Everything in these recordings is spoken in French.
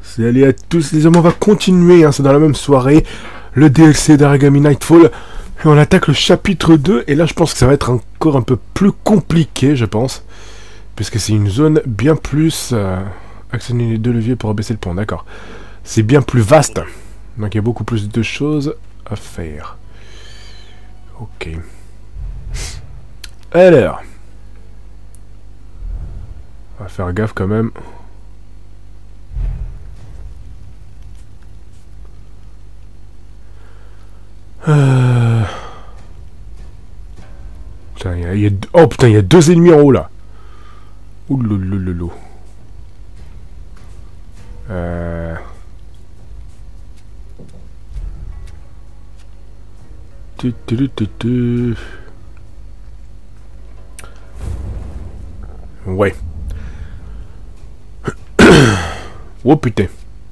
Salut à tous les hommes, on va continuer, hein, c'est dans la même soirée, le DLC d'Aragami Nightfall, et on attaque le chapitre 2, et là je pense que ça va être encore un peu plus compliqué, je pense, puisque c'est une zone bien plus... actionner les deux leviers pour abaisser le pont, d'accord. C'est bien plus vaste, donc il y a beaucoup plus de choses à faire. Ok. Alors... on va faire gaffe quand même. Putain, oh putain, il y a deux ennemis en haut là. Ouloulouloulou. Ouais. Oh putain.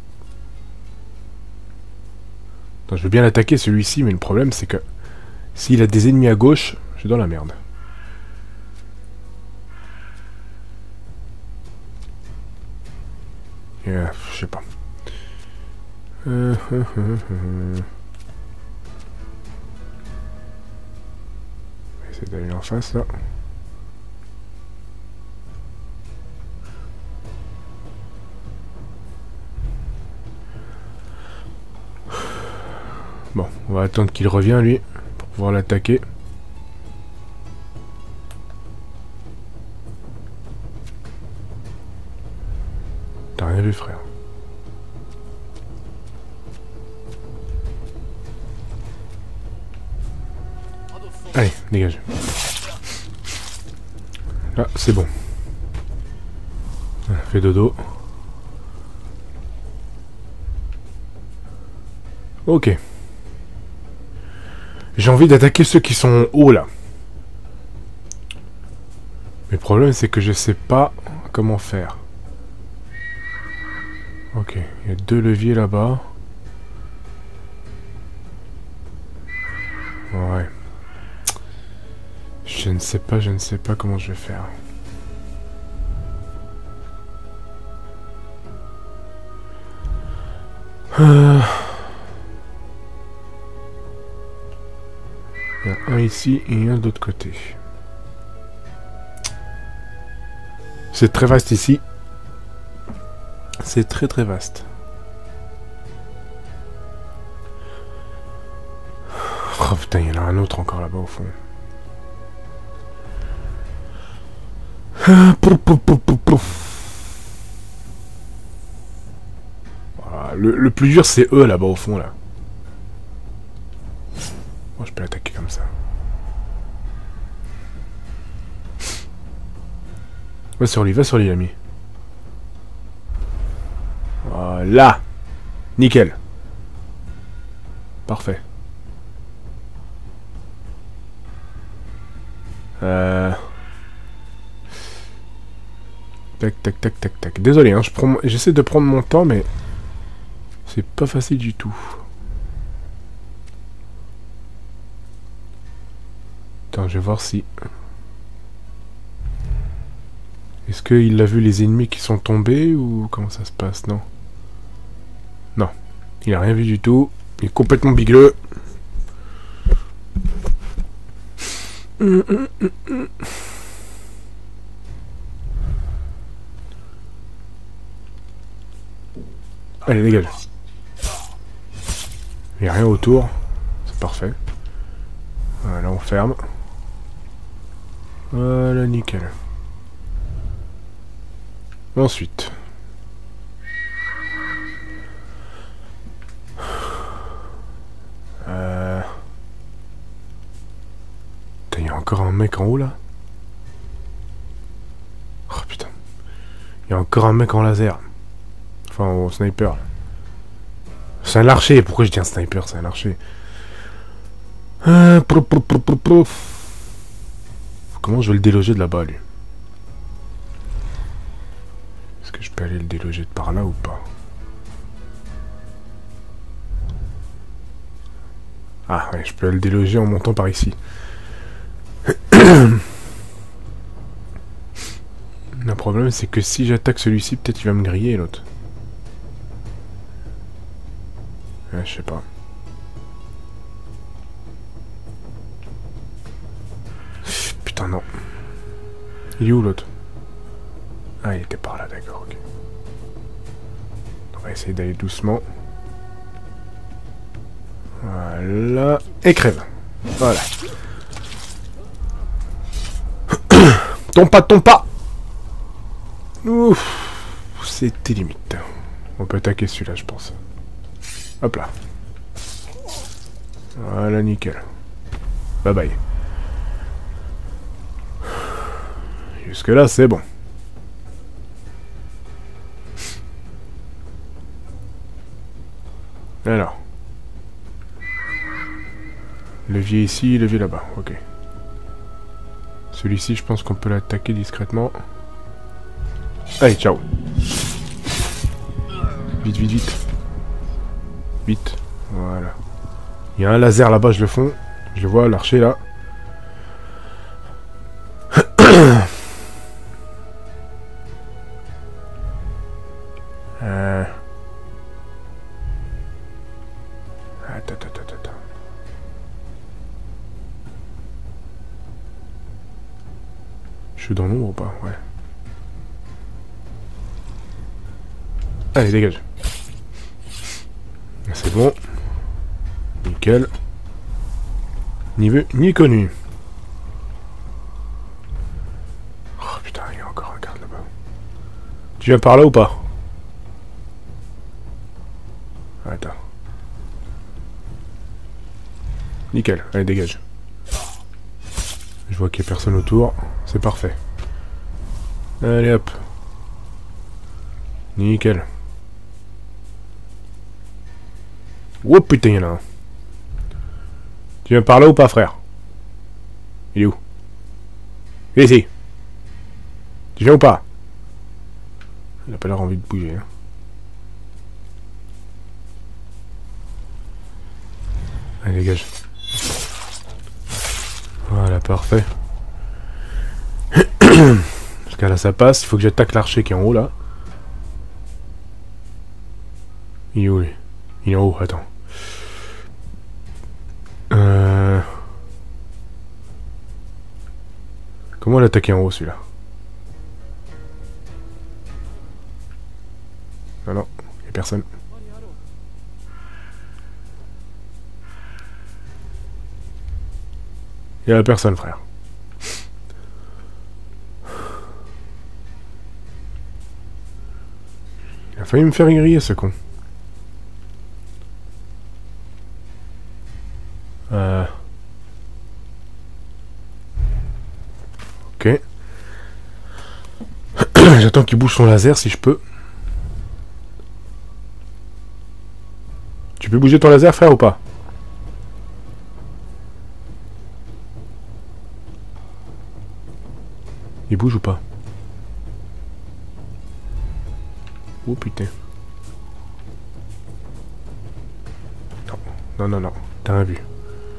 Attends, je veux bien l'attaquer celui-ci, mais le problème c'est que s'il a des ennemis à gauche, je suis dans la merde. Je sais pas. On va essayer d'aller en face là. Bon, on va attendre qu'il revienne lui, pour pouvoir l'attaquer. T'as rien vu, frère. Allez, dégage. Là, c'est bon. Fais dodo. Ok. J'ai envie d'attaquer ceux qui sont hauts là. Mais le problème c'est que je sais pas comment faire. Ok, il y a deux leviers là-bas. Ouais. Je ne sais pas comment je vais faire. Il y a un ici et un de l'autre côté. C'est très vaste ici. C'est très vaste. Oh putain, il y en a un autre encore là-bas au fond. Voilà, le plus dur c'est eux là-bas au fond là. Moi je peux l'attaquer comme ça. Va sur lui l'ami. Voilà. Nickel. Parfait. Tac. Désolé, hein, j'essaie de prendre mon temps, mais c'est pas facile du tout. Attends, je vais voir si... Est-ce qu'il a vu les ennemis qui sont tombés ou comment ça se passe? Non. Non. Il a rien vu du tout. Il est complètement bigleux. Allez, dégage. Il n'y a rien autour. C'est parfait. Voilà, on ferme. Voilà, nickel. Ensuite. Il y a encore un mec en haut là. Oh putain. Il y a encore un mec en laser. Enfin, au sniper. C'est un archer. Pourquoi je dis un sniper? C'est un archer. Comment je vais le déloger de là-bas, lui? Est-ce que je peux aller le déloger de par là ou pas? Ah ouais, je peux le déloger en montant par ici. Le problème c'est que si j'attaque celui-ci, peut-être il va me griller l'autre. Ouais, je sais pas. Putain, non. Il est où l'autre? Ah, il était par là, d'accord, ok. On va essayer d'aller doucement. Voilà. Et crève. Voilà. Tombe pas, tombe pas! Ouf. C'était limite. On peut attaquer celui-là, je pense. Hop là. Voilà, nickel. Bye bye. Jusque là, c'est bon. Alors. Levier ici, levier là-bas. Ok. Celui-ci, je pense qu'on peut l'attaquer discrètement. Allez, ciao. Vite, vite, vite. Vite. Voilà. Il y a un laser là-bas, je le fond. Je le vois, l'archer là. Attends. Je suis dans l'ombre ou pas? Ouais. Allez, dégage. C'est bon. Nickel. Ni vu, ni connu. Oh putain, il y a encore un garde là-bas. Tu viens par là ou pas? Attends. Nickel, allez, dégage. Je vois qu'il n'y a personne autour. C'est parfait. Allez hop. Nickel. Oh putain, il y en a un. Tu viens par là ou pas, frère? Il est où? Viens ici. Tu viens ou pas? Il a pas l'air envie de bouger. Hein. Allez, dégage. Voilà, parfait. Jusqu'à là, ça passe. Il faut que j'attaque l'archer qui est en haut, là. Il est où, lui? Il est en haut, attends. Comment l'attaquer en haut, celui-là? Non, il n'y a personne. Il n'y a personne, frère. Il a failli me faire griller, ce con. Ok. J'attends qu'il bouge son laser si je peux. Tu peux bouger ton laser, frère, ou pas? Il bouge ou pas? Oh putain. Non. T'as rien vu.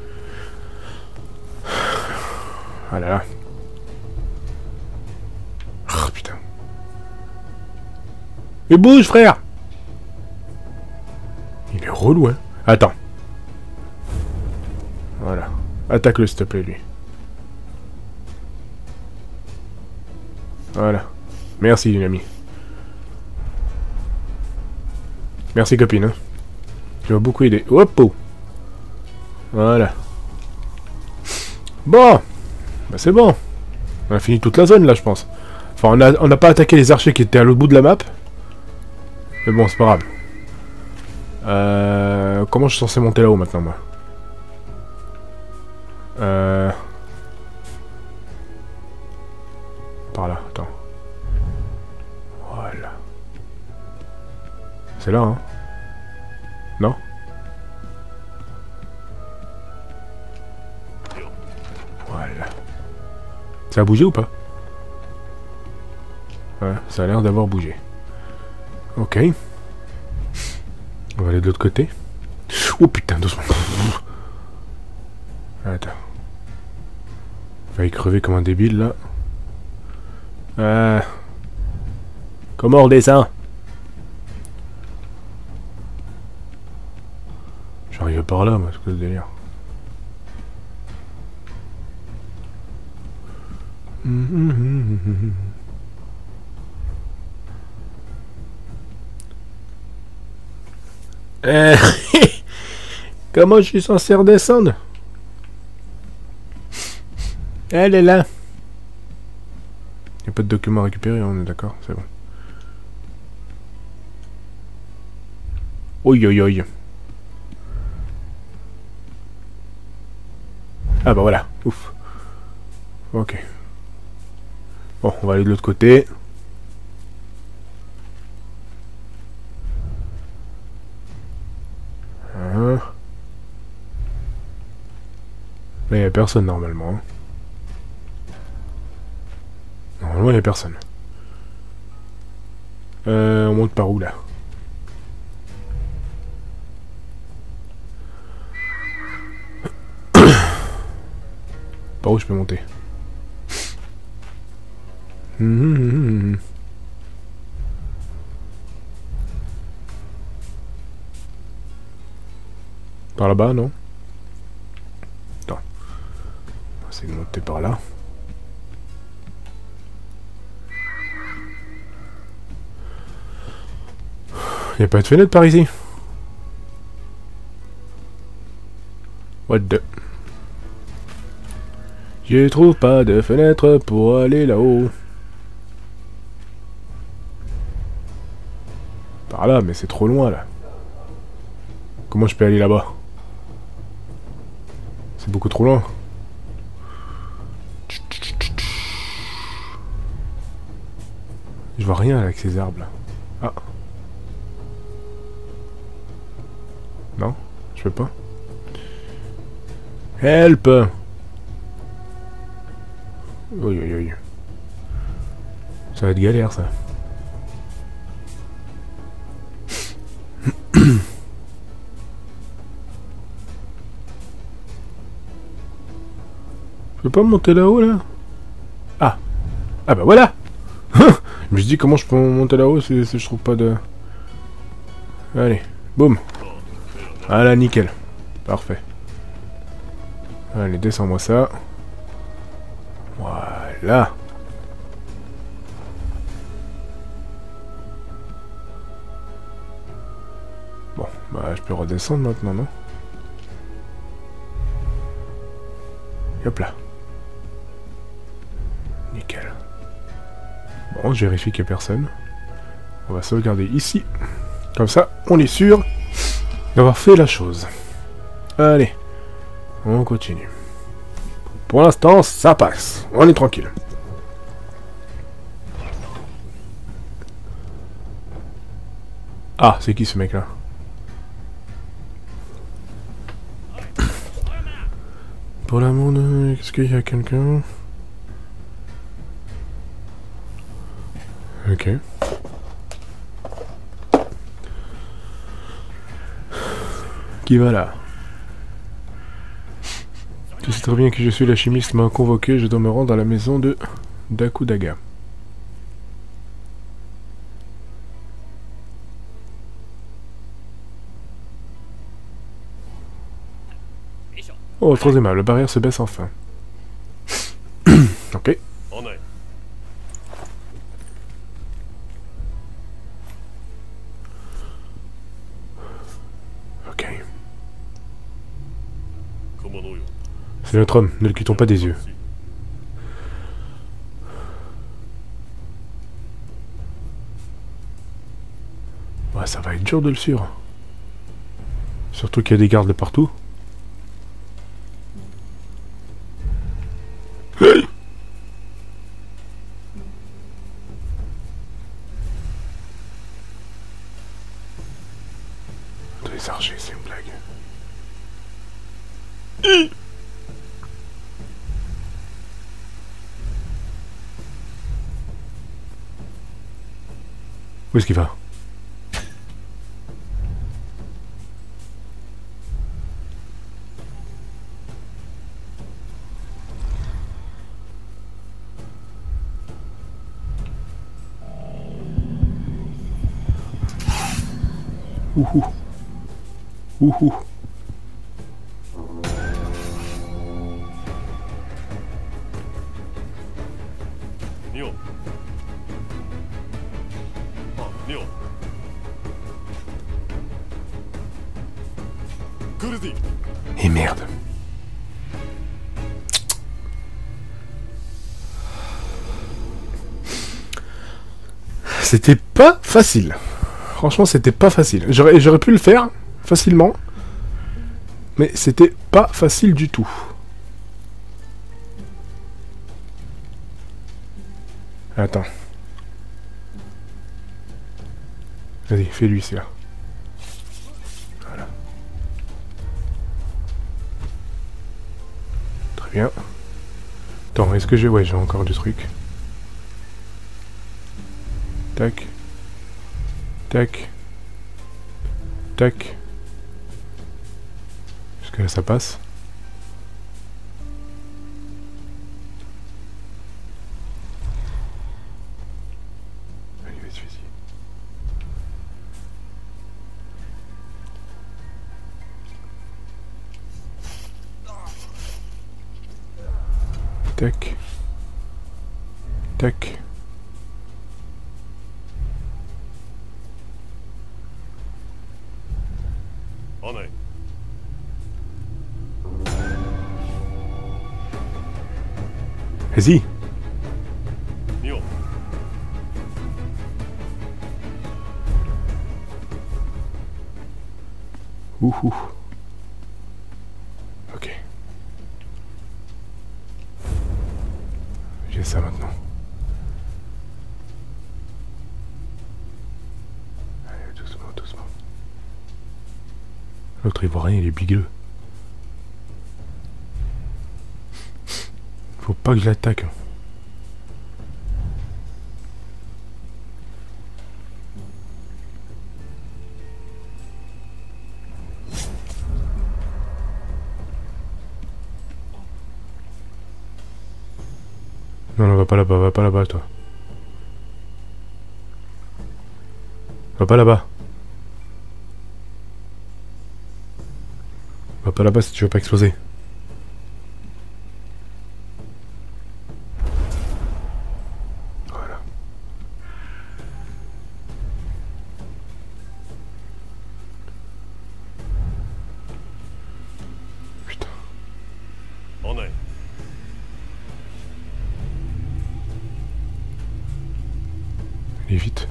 Ah là là. Oh putain. Mais bouge, frère! Il est relou, hein. Attends. Voilà. Attaque-le, s'il te plaît, lui. Voilà. Merci, une amie. Merci, copine. Hein. Tu m'as beaucoup aidé. Hop! Oh. Voilà. Bon! Bah, c'est bon. On a fini toute la zone, là, je pense. Enfin, on n'a pas attaqué les archers qui étaient à l'autre bout de la map. Mais bon, c'est pas grave. Comment je suis censé monter là-haut, maintenant, moi? Par là, attends. Voilà. C'est là, hein? Non? Voilà. Ça a bougé ou pas? Ouais, ça a l'air d'avoir bougé. Ok. On va aller de l'autre côté. Oh putain, doucement. Attends. Il va y crever comme un débile, là. Comment on descend? par là, moi, c'est quoi ce délire? Euh, Comment je suis censé redescendre? Elle est là. Y a pas de documents à récupérer, on est d'accord, c'est bon. Oi oi oi. Ah bah voilà, ouf. Ok. Bon, on va aller de l'autre côté. Hein. Là, il n'y a personne normalement. Hein. Normalement, il n'y a personne. On monte par où là? Par où je peux monter? Par là-bas, non? Attends. On va essayer de monter par là. Y a pas de fenêtre par ici? What the... Je trouve pas de fenêtre pour aller là-haut. Par là, mais c'est trop loin là. Comment je peux aller là-bas? C'est beaucoup trop loin. Je vois rien avec ces arbres là. Ah. Non, je peux pas. Help! Oui, oui, oui. Ça va être galère ça. Je peux pas monter là-haut là? Ah! Ah bah voilà! Je me suis dit comment je peux monter là-haut si je trouve pas de... Allez, boum! Voilà, nickel. Parfait. Allez, descends-moi ça. Voilà. Bon, bah je peux redescendre maintenant, non? Et hop là. Nickel. Bon, je vérifie qu'il n'y a personne. On va sauvegarder ici. Comme ça, on est sûr d'avoir fait la chose. Allez, on continue. Pour l'instant, ça passe. On est tranquille. Ah, c'est qui ce mec-là? Pour l'amour de... Est-ce qu'il y a quelqu'un? Ok. Qui va là? Tu sais très bien que je suis l'alchimiste m'a convoqué, je dois me rendre à la maison de Dakudaga. Oh, trop aimable, la barrière se baisse enfin. Ok. Ok. C'est notre homme, ne le quittons pas des yeux. Ouais, ça va être dur de le suivre. Surtout qu'il y a des gardes de partout. Les archers, c'est une blague. Où est-ce qu'il va? Ouhou. Ouhou. Et merde. C'était pas facile. Franchement, c'était pas facile. J'aurais pu le faire facilement. Mais c'était pas facile du tout. Attends. Vas-y, fais-lui, c'est là. Voilà. Très bien. Attends, est-ce que j'ai... Ouais, j'ai encore du truc. Tac. Tac. Tac. Jusque là, ça passe. Allez, vas-y, vas-y. Tac. Tac. Vas-y. Ouhou. Ok. J'ai ça maintenant. Allez, doucement, doucement. L'autre il voit rien, il est bigueux. Faut pas que je l'attaque. Non, non, va pas là-bas, toi. Va pas là-bas. Va pas là-bas si tu veux pas exploser. Voilà. Putain. Allez, vite.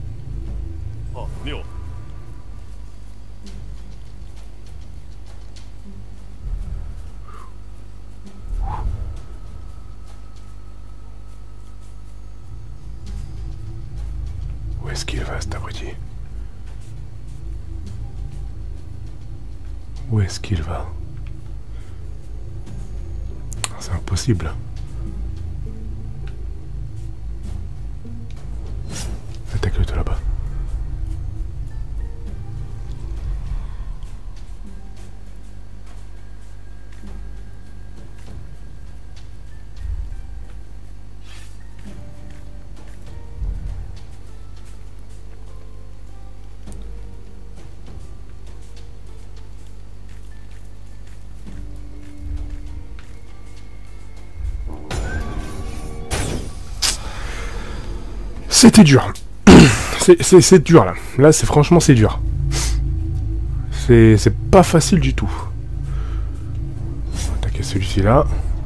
Où est-ce qu'il va, cet abruti? Où est-ce qu'il va? C'est impossible. Attaque-le de là-bas. C'était dur. C'est dur là. Là, c'est franchement c'est dur. C'est pas facile du tout. On va attaquer celui-ci là.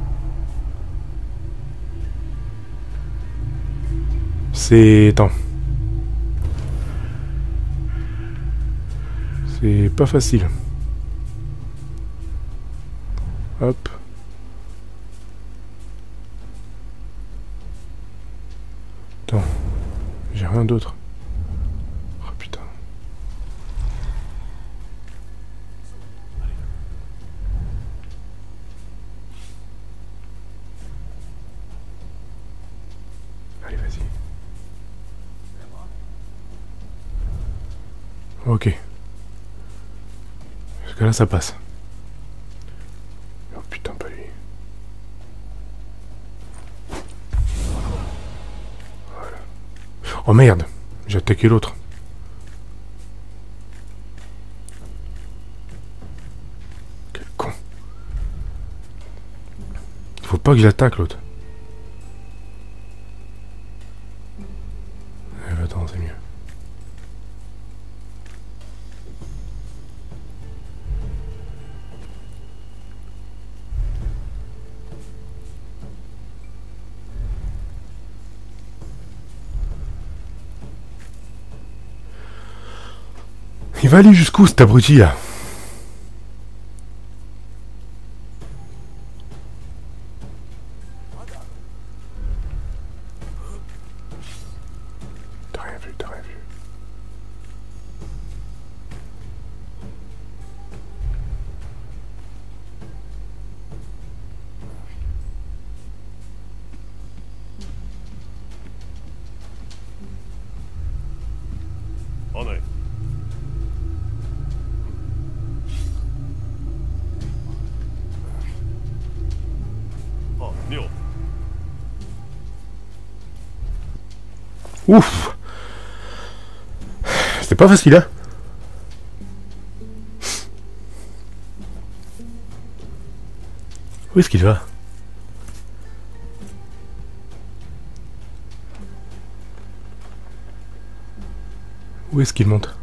C'est... Attends. C'est pas facile. Hop. Attends. J'ai rien d'autre. Oh putain. Allez, vas-y. Ok. Parce que là, ça passe. Oh putain, pas lui. Voilà. Oh merde, j'ai attaqué l'autre. Quel con. Faut pas que j'attaque l'autre. Il va aller jusqu'où cet abruti là? T'as rien vu, t'as rien vu. Ouf! C'était pas facile, hein? Où est-ce qu'il va? Où est-ce qu'il monte?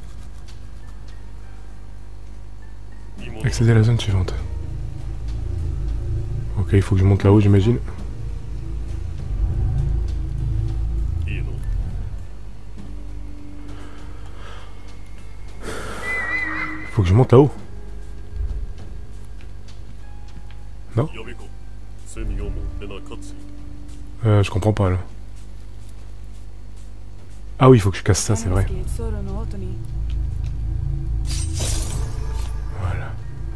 Accéder à la zone suivante. Ok, il faut que je monte là-haut, j'imagine. Faut que je monte là-haut. Non? Je comprends pas là. Ah oui, il faut que je casse ça, c'est vrai. Voilà.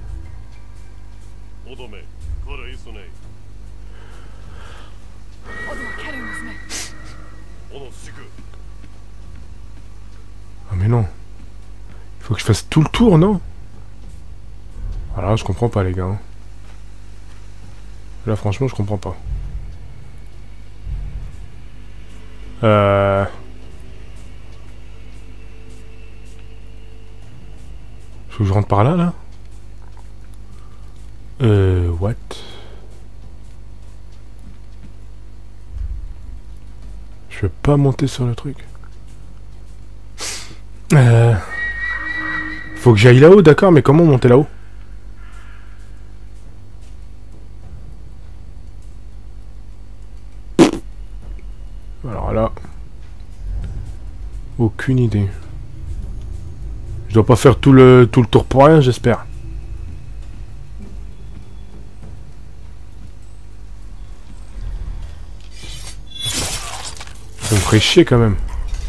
Ah mais non. Il faut que je fasse tout le tour, non? Alors je comprends pas les gars. Là franchement je comprends pas. Faut que je rentre par là, là? What? Je peux pas monter sur le truc. Faut que j'aille là-haut, d'accord, mais comment monter là-haut? Alors là... Aucune idée. Je dois pas faire tout le tour pour rien, j'espère. Ça me ferait chier quand même.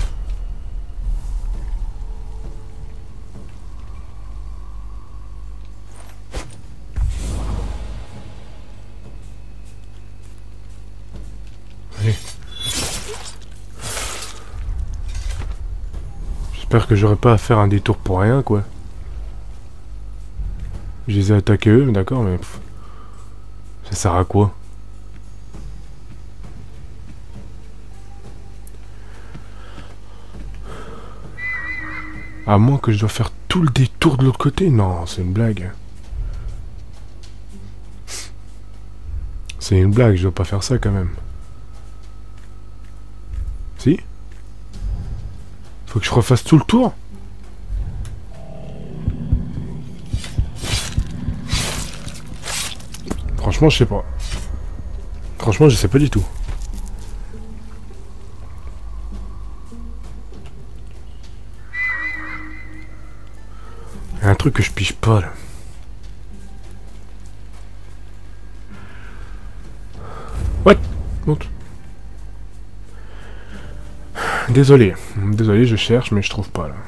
Allez. J'espère que j'aurai pas à faire un détour pour rien, quoi. Je les ai attaqués eux, d'accord, mais... ça sert à quoi? À moins que je dois faire tout le détour de l'autre côté? Non, c'est une blague. C'est une blague, je dois pas faire ça quand même. Si? Faut que je refasse tout le tour? Franchement, je sais pas. Franchement, je sais pas du tout. Il y a un truc que je pige pas là. What? Monte. Désolé. Désolé, je cherche, mais je trouve pas là.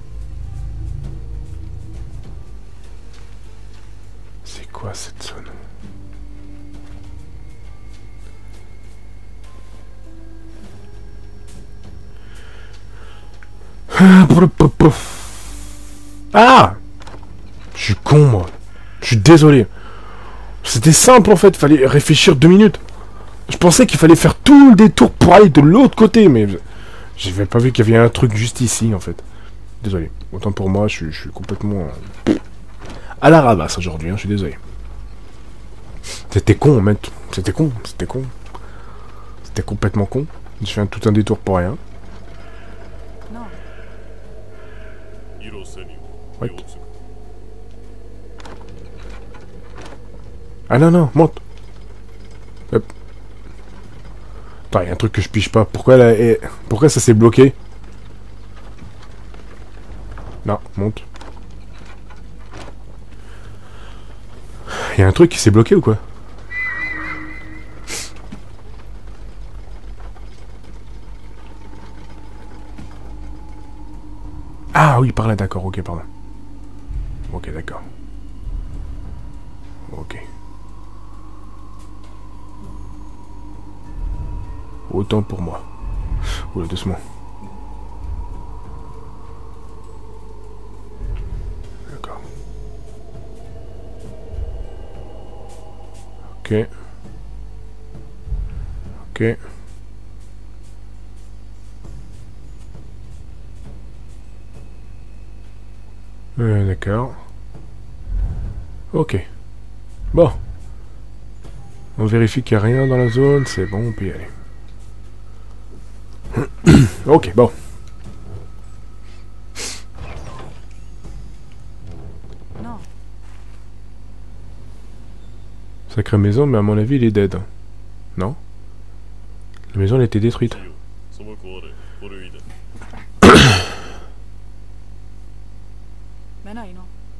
C'est quoi cette zone? Ah! Je suis con, moi. Je suis désolé. C'était simple, en fait. Fallait réfléchir 2 minutes. Je pensais qu'il fallait faire tout le détour pour aller de l'autre côté, mais... j'avais pas vu qu'il y avait un truc juste ici, en fait. Désolé. Autant pour moi, je suis complètement... à la ramasse aujourd'hui, hein. Je suis désolé. C'était con, mec. C'était con. C'était con. C'était complètement con. Je fais tout un détour pour rien. What? Ah non, non, monte. Hop. Attends, il y a un truc que je pige pas. Pourquoi, pourquoi ça s'est bloqué? Non, monte. Il y a un truc qui s'est bloqué ou quoi? Ah oui, par là, d'accord, ok, pardon. Ok, d'accord. Ok. Autant pour moi. Oula, doucement. D'accord. Ok. Ok. D'accord. Ok. Bon. On vérifie qu'il n'y a rien dans la zone, c'est bon, on peut y aller. Ok, bon. Non. Sacrée maison, mais à mon avis, il est dead. Non? La maison, elle a été détruite. 目ないの。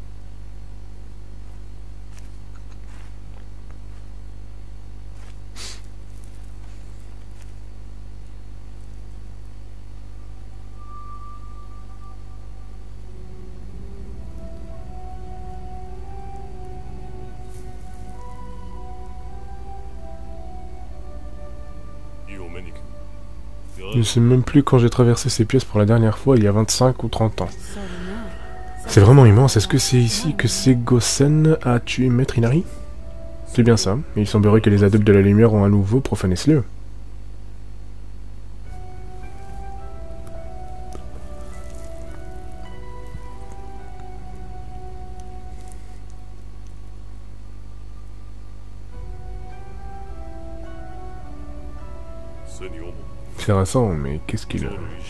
Je ne sais même plus quand j'ai traversé ces pièces pour la dernière fois, il y a 25 ou 30 ans. そうだな。 C'est vraiment immense. Est-ce que c'est ici que Segosen a tué Maître Inari? C'est bien ça. Et il semblerait que les adeptes de la lumière ont à nouveau profané ce lieu. C'est récent, mais qu'est-ce qu'il...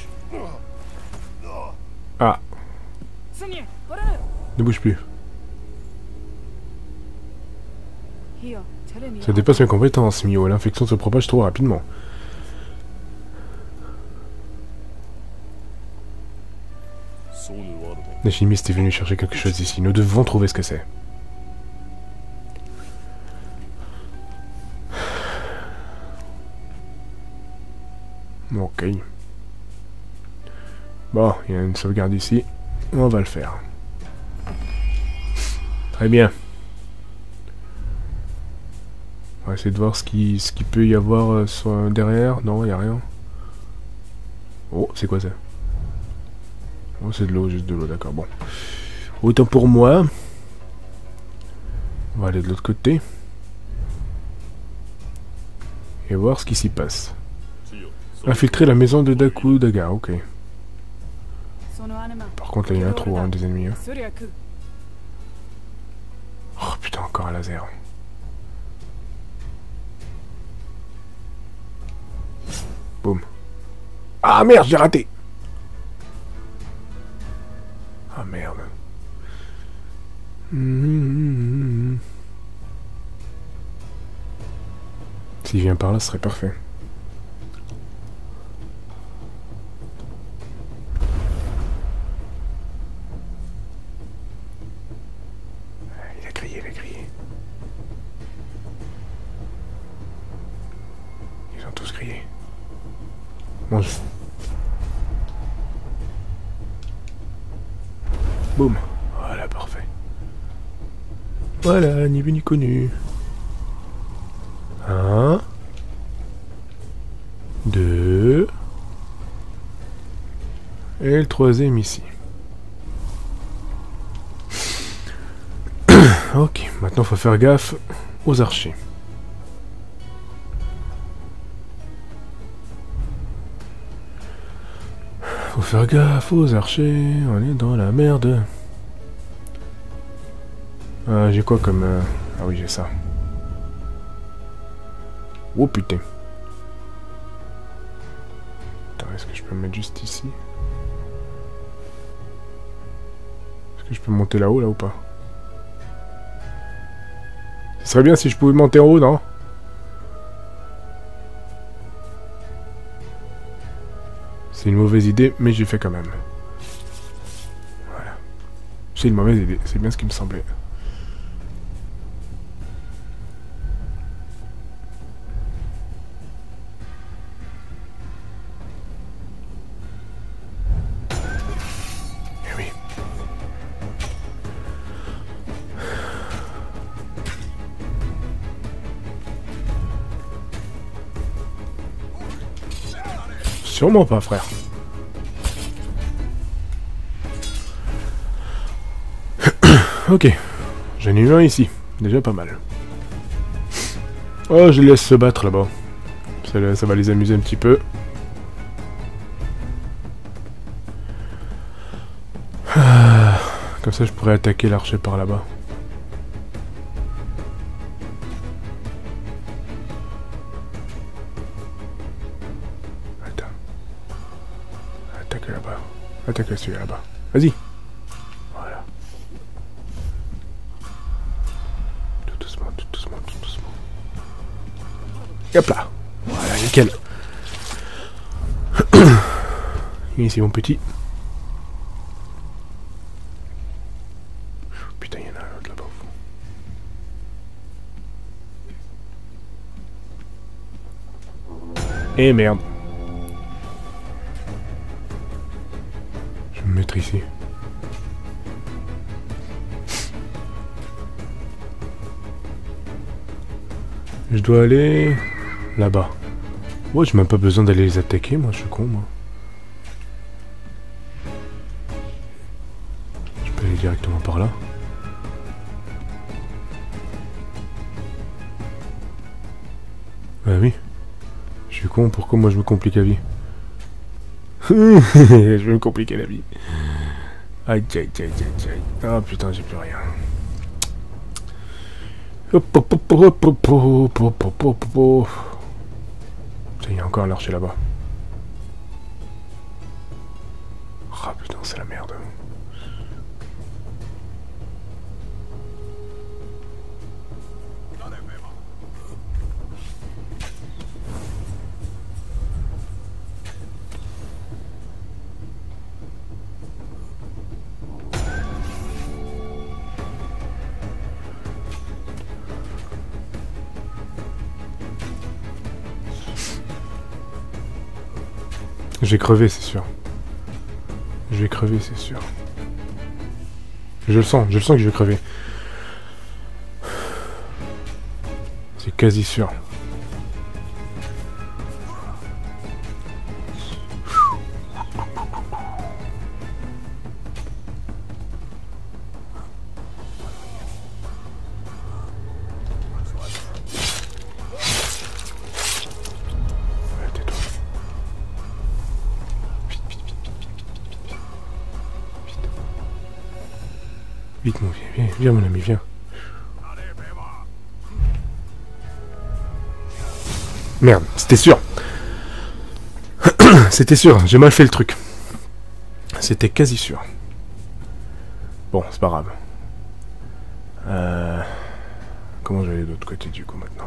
Ah, すぐほら。 ne bouge plus. いいよ。テレビ。 Ça dépasse mes compétences, Mio. L'infection se propage trop rapidement. L'alchimiste est venu chercher quelque chose ici. Nous devons trouver ce que c'est. Ok. Bon, il y a une sauvegarde ici. On va le faire. Très bien. On va essayer de voir ce qu'il peut y avoir derrière. Non, il n'y a rien. Oh, c'est quoi ça? Oh, c'est de l'eau, juste de l'eau, d'accord. Bon. Autant pour moi. On va aller de l'autre côté. Et voir ce qui s'y passe. Infiltrer la maison de Daku Daga, ok. その姉マン。 Par contre, là, il y en a trop, hein, des ennemis. Hein. そりゃく。 Oh putain, encore un laser. Boum. Ah merde, j'ai raté. Ah merde. S'il vient par là, ce serait parfait. Il a crié, il a crié. Ils ont tous crié. Mange. Boum. Voilà, parfait. Voilà, ni vu ni connu. 1, 2. Et le troisième ici. Ok, maintenant faut faire gaffe aux archers. Faut faire gaffe aux archers, on est dans la merde. J'ai quoi comme... Ah oui, j'ai ça. Oh putain. Attends, est-ce que je peux me mettre juste ici? Est-ce que je peux monter là-haut, là ou pas? Ce serait bien si je pouvais monter en haut, non? C'est une mauvaise idée, mais j'ai fait quand même. Voilà. C'est une mauvaise idée, c'est bien ce qui me semblait. Sûrement pas, frère. Ok. J'en ai eu un ici. Déjà pas mal. Oh, je les laisse se battre là-bas. Ça va les amuser un petit peu. Comme ça, je pourrais attaquer l'archer par là-bas. Attends. Attaque là-bas. Attaque celui là-bas. Vas-y. Voilà. Tout doucement, tout doucement, tout doucement. Et hop là. Voilà, nickel. Ici, mon petit. Putain, il y en a un autre là-bas au fond. Eh merde. Je vais me mettre ici. Je dois aller là-bas. Ouais, j'ai même pas besoin d'aller les attaquer, moi, je suis con, moi. Je peux aller directement par là. Bah oui. Je suis con, pourquoi moi je me complique la vie? Je vais me compliquer la vie. Aïe, aïe, aïe, aïe, aïe. Ah putain, j'ai plus rien. Il y a encore un archer là-bas. Ah putain, c'est la merde. Je vais crever, c'est sûr. Je vais crever, c'est sûr. Je le sens que je vais crever. C'est quasi sûr. Vite, mon vieux, viens mon ami, viens. Merde, c'était sûr. C'était sûr, j'ai mal fait le truc. C'était quasi sûr. Bon, c'est pas grave. Comment je vais aller de l'autre côté du coup maintenant?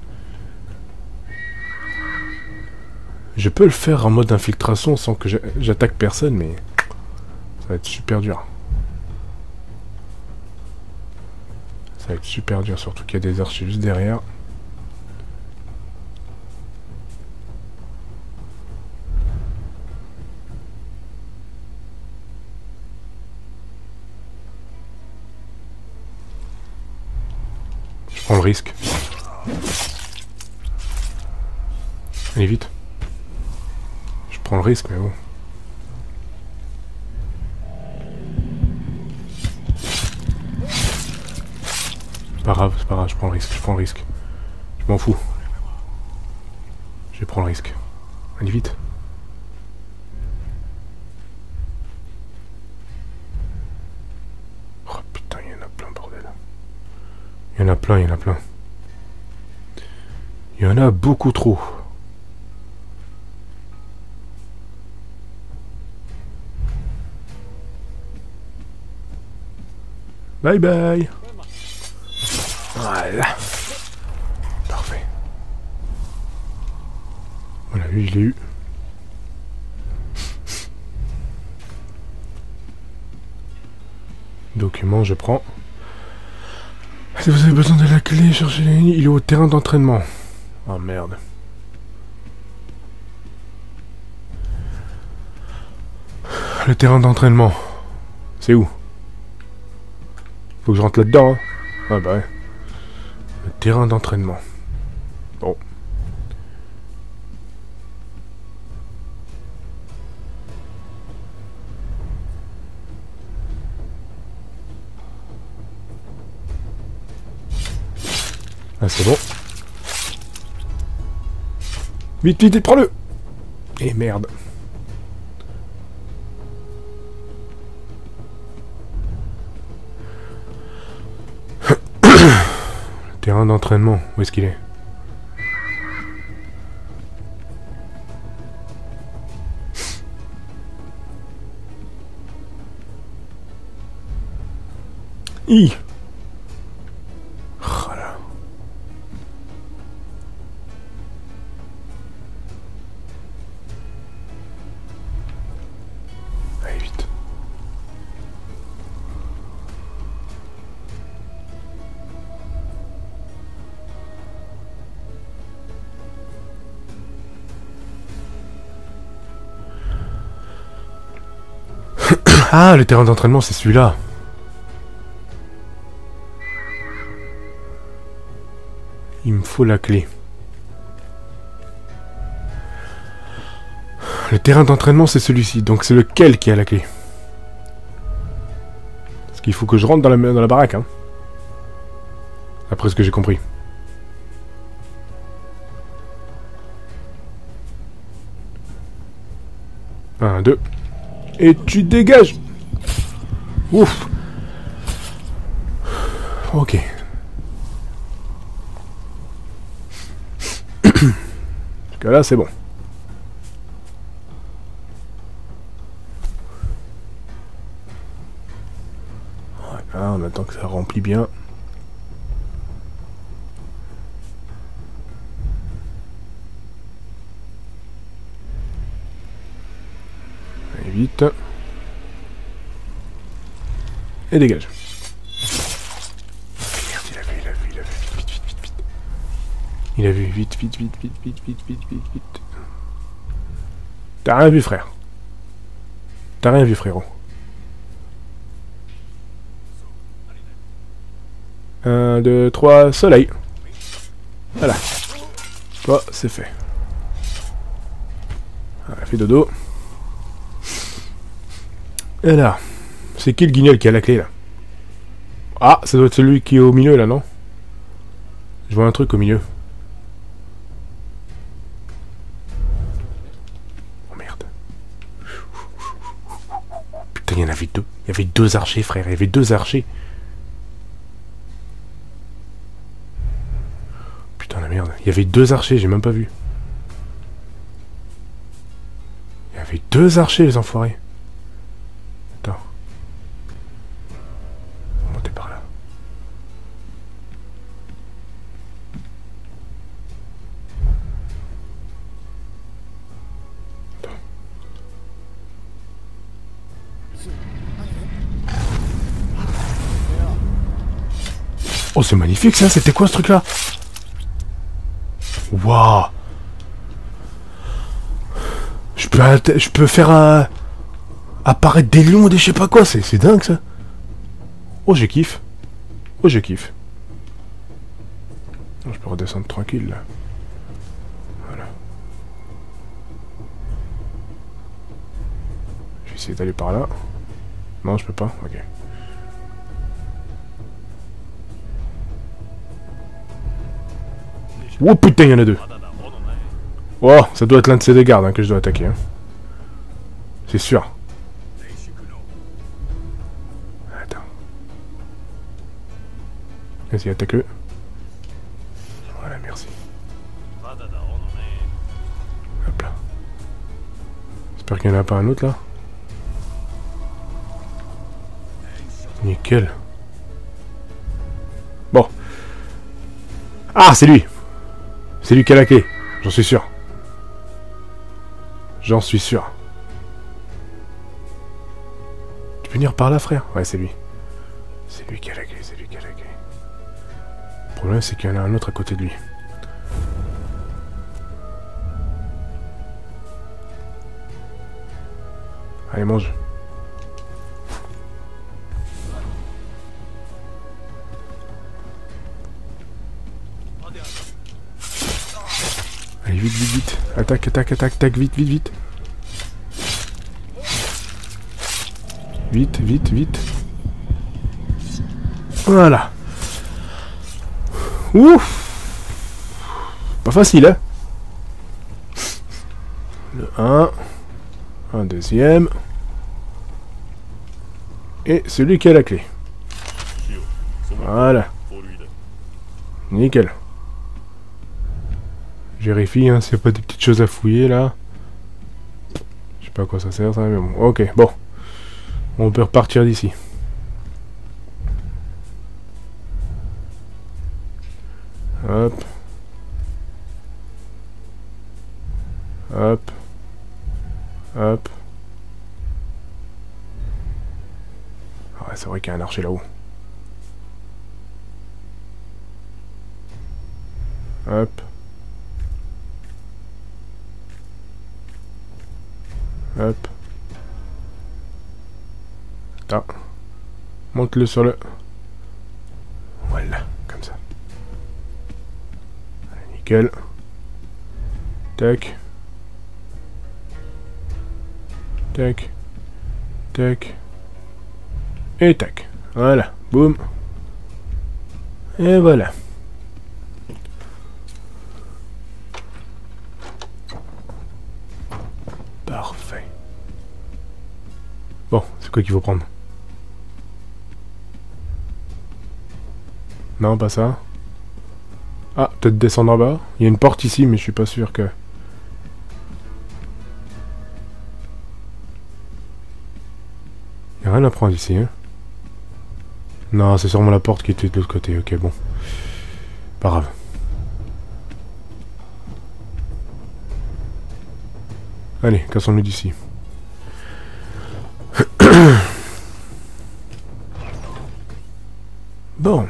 Je peux le faire en mode infiltration sans que j'attaque personne, mais ça va être super dur. Ça va être super dur, surtout qu'il y a des archers juste derrière. Je prends le risque. Allez vite. Je prends le risque, mais bon. C'est pas grave, je prends le risque. Je m'en fous. Je prends le risque. Allez vite. Oh putain, il y en a plein, bordel. Il y en a plein. Il y en a beaucoup trop. Bye bye. Voilà. Parfait. Voilà, lui je l'ai eu. Document, je prends. Si vous avez besoin de la clé, cherchez la ligne, il est au terrain d'entraînement. Oh merde. Le terrain d'entraînement. C'est où? Faut que je rentre là-dedans, hein. Ah bah ouais. Le terrain d'entraînement. Bon. c'est bon. Vite, vite, vite, prends-le. Et merde. Le terrain d'entraînement, où est-ce qu'il est? Hi. Oh là. Allez, vite. Ah, le terrain d'entraînement, c'est celui-là. Il me faut la clé. Le terrain d'entraînement, c'est celui-ci. Donc c'est lequel qui a la clé? Parce qu'il faut que je rentre dans la baraque, hein. Après ce que j'ai compris. Un, deux. Et tu dégages. Ouf. Ok. Jusqu'à là, c'est bon. Voilà, on attend que ça remplit bien. Allez, vite. Et dégage. Merde, il a vu, vite, vite, vite, vite. Il a vu, vite, vite, vite, vite, vite, vite, vite, vite, vite. T'as rien vu, frère. T'as rien vu, frérot. 1, 2, 3, soleil. Voilà. Toi, c'est fait. Voilà, fais dodo. Et là, c'est qui le guignol qui a la clé, là? Ah, ça doit être celui qui est au milieu, là, non? Je vois un truc au milieu. Oh, merde. Putain, il y en avait deux. Il y avait deux archers, frère. Il y avait deux archers. Putain, la merde. Il y avait deux archers, j'ai même pas vu. Il y avait deux archers, les enfoirés. Attends. Montez par là. Attends. Oh, c'est magnifique ça, c'était quoi ce truc là? Waouh! Je peux faire apparaître des lions ou des je sais pas quoi, c'est dingue ça! Oh, j'ai kiffe! Oh, j'ai kiffe! Je peux redescendre tranquille là. Voilà. Je vais essayer d'aller par là. Non, je peux pas, ok. Oh putain, il y en a deux. Oh, ça doit être l'un de ces deux gardes hein, que je dois attaquer. Hein. C'est sûr. Attends. Vas-y, attaque-le. Voilà, merci. Hop là. J'espère qu'il n'y en a pas un autre là. Nickel. Bon. Ah, c'est lui. C'est lui qui a la clé, j'en suis sûr. J'en suis sûr. Tu peux venir par là, frère? Ouais, c'est lui. C'est lui qui a la clé, c'est lui qui a la clé. Le problème, c'est qu'il y en a un autre à côté de lui. Allez, mange. Allez, vite, vite, vite. Attaque, attaque, attaque, attaque, vite, vite, vite. Vite, vite, vite. Voilà. Ouf. Pas facile, hein. Le 1. Un deuxième. Et celui qui a la clé. Voilà. Nickel. Je vérifie, hein, s'il n'y a pas des petites choses à fouiller, là. Je sais pas à quoi ça sert, ça, mais bon. Ok, bon. On peut repartir d'ici. Hop. Hop. Hop. Ah ouais, c'est vrai qu'il y a un archer là-haut. Hop. Hop. Ah. Monte-le sur le... Voilà, comme ça. Nickel. Tac. Tac. Tac. Et tac. Voilà. Boum. Et voilà. Parfait. Bon, c'est quoi qu'il faut prendre? Non, pas ça. Ah, peut-être descendre en bas. Il y a une porte ici, mais je suis pas sûr que... Il n'y a rien à prendre ici, hein. Non, c'est sûrement la porte qui était de l'autre côté. Ok, bon. Pas grave. Allez, cassons-nous d'ici. Bon.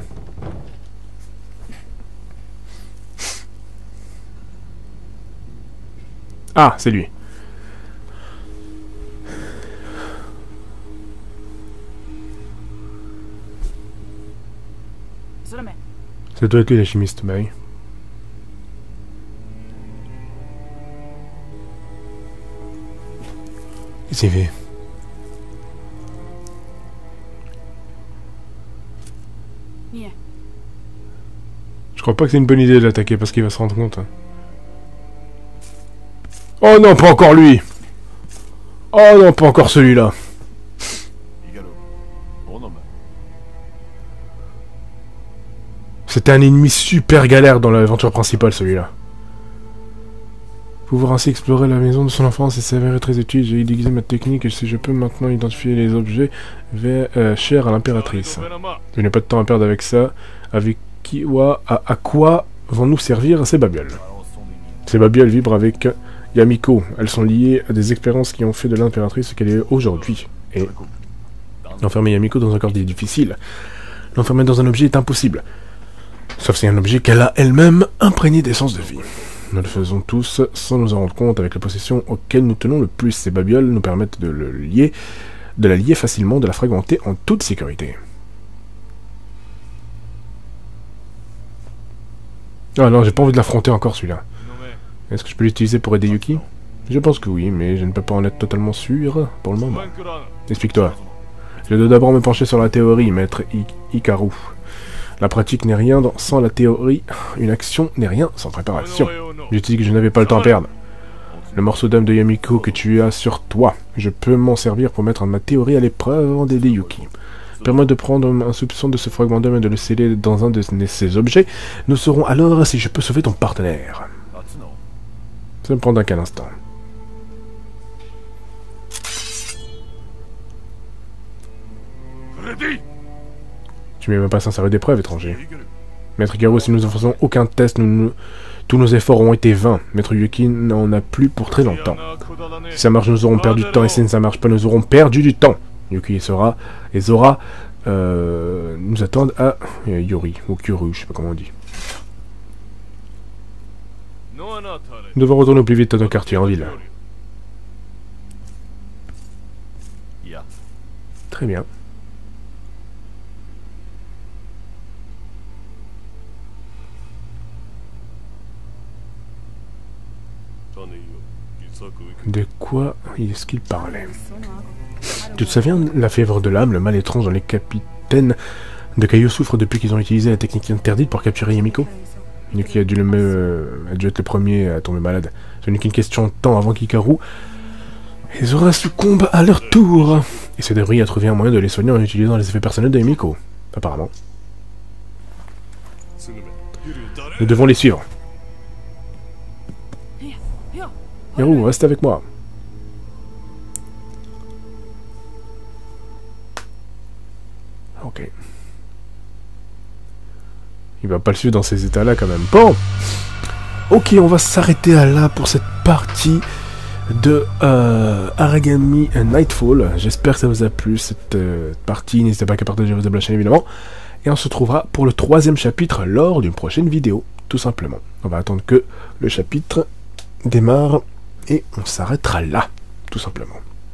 Ah, c'est lui. Ça doit être lui, la chimiste, bah oui. Qu'est-ce qu'il fait? Je crois pas que c'est une bonne idée de l'attaquer parce qu'il va se rendre compte. Hein. Oh non, pas encore lui! Oh non, pas encore celui-là! C'était un ennemi super galère dans l'aventure principale, celui-là. Pouvoir ainsi explorer la maison de son enfance et s'avérer très utile. J'ai déguisé ma technique et si je peux maintenant identifier les objets chers à l'impératrice. Je n'ai pas de temps à perdre avec ça. Avec qui ou à quoi vont nous servir ces babioles? Ces babioles vibrent avec Yamiko. Elles sont liées à des expériences qui ont fait de l'impératrice ce qu'elle est aujourd'hui. Et enfermer Yamiko dans un corps est difficile. L'enfermer dans un objet est impossible. Sauf si c'est un objet qu'elle a elle-même imprégné d'essence de vie. Nous le faisons tous sans nous en rendre compte avec la possession auquel nous tenons le plus. Ces babioles nous permettent de la lier facilement, de la fragmenter en toute sécurité. Ah non, j'ai pas envie de l'affronter encore celui-là. Est-ce que je peux l'utiliser pour aider Yuki? Je pense que oui, mais je ne peux pas en être totalement sûr pour le moment. Explique-toi. Je dois d'abord me pencher sur la théorie, maître Hikaru. La pratique n'est rien sans la théorie, une action n'est rien sans préparation. J'ai dit que je n'avais pas le temps à perdre. Le morceau d'âme de Yamiko que tu as sur toi, je peux m'en servir pour mettre ma théorie à l'épreuve avant d'aider Yuki. Permets de prendre un soupçon de ce fragment d'âme et de le sceller dans un de ces objets. Nous saurons alors si je peux sauver ton partenaire. Ça me prendra qu'un instant. Tu m'es même pas sincère d'épreuve, étranger. Maître Hikaru, si nous ne faisons aucun test, tous nos efforts ont été vains. Maître Yuki n'en a plus pour très longtemps. Si ça marche, nous aurons perdu du temps, et si ça ne marche pas, nous aurons perdu du temps. Yuki et Zora nous attendent à Yori, ou Kyuru, je sais pas comment on dit. Nous devons retourner au plus vite à nos quartiers en ville. Très bien. De quoi est-ce qu'il parlait? Tu te souviens de la fièvre de l'âme, le mal étrange dont les capitaines de Kaiô souffrent depuis qu'ils ont utilisé la technique interdite pour capturer Yamiko? Yuki a dû être le premier à tomber malade. Ce n'est qu'une question de temps avant qu'Hikaru et Zora succombent à leur tour. Et ce débris a trouvé un moyen de les soigner en utilisant les effets personnels de Himiko, apparemment. Nous devons les suivre. Hiro, reste avec moi. Ok. Il va pas le suivre dans ces états-là quand même. Bon. Ok, on va s'arrêter à là pour cette partie de Aragami Nightfall. J'espère que ça vous a plu cette partie. N'hésitez pas à partager vos abonnements à la chaîne évidemment. Et on se retrouvera pour le 3e chapitre lors d'une prochaine vidéo, tout simplement. On va attendre que le chapitre démarre et on s'arrêtera là, tout simplement.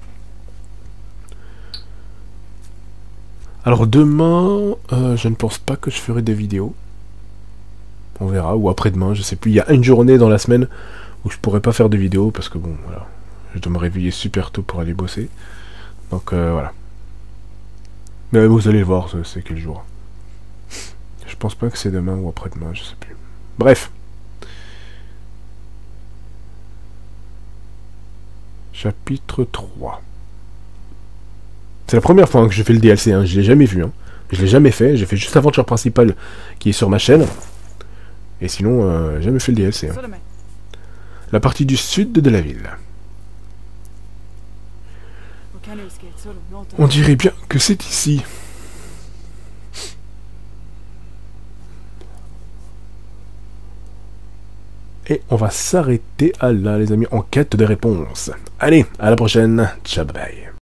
Alors demain, je ne pense pas que je ferai des vidéos. On verra, ou après-demain, je sais plus. Il y a une journée dans la semaine où je pourrais pas faire de vidéo parce que bon, voilà, je dois me réveiller super tôt pour aller bosser. Donc voilà. Mais vous allez le voir, c'est quel jour. Je pense pas que c'est demain ou après-demain, je sais plus. Bref. Chapitre 3. C'est la première fois que je fais le DLC, hein. Je l'ai jamais vu. Hein. Je l'ai jamais fait, j'ai fait juste l'aventure principale qui est sur ma chaîne. Et sinon, jamais fait le DLC. Hein. La partie du sud de la ville. On dirait bien que c'est ici. Et on va s'arrêter à là, les amis, en quête de réponse. Allez, à la prochaine. Ciao, bye.